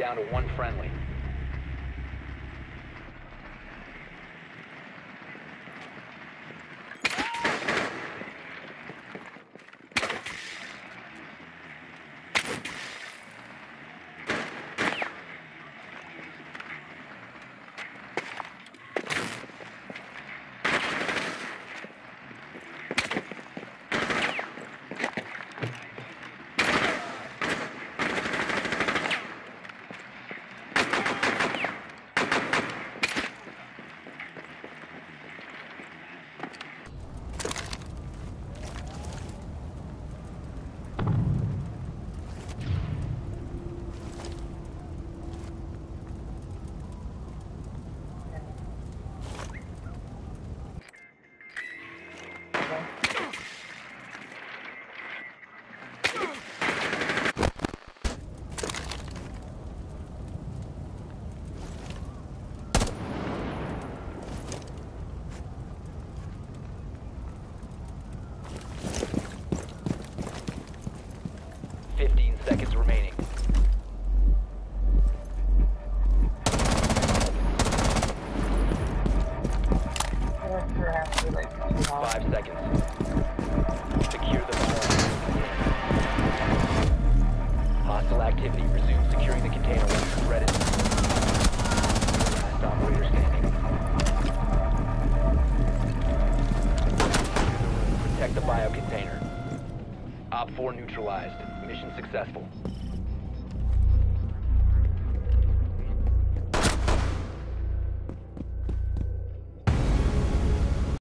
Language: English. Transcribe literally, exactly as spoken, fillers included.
down to one friendly. fifteen seconds remaining. Five seconds. Secure the bomb. Hostile activity. Resume securing the container once the threat is. Last operator standing. Protect the bio container. Op four neutralized. Mission successful.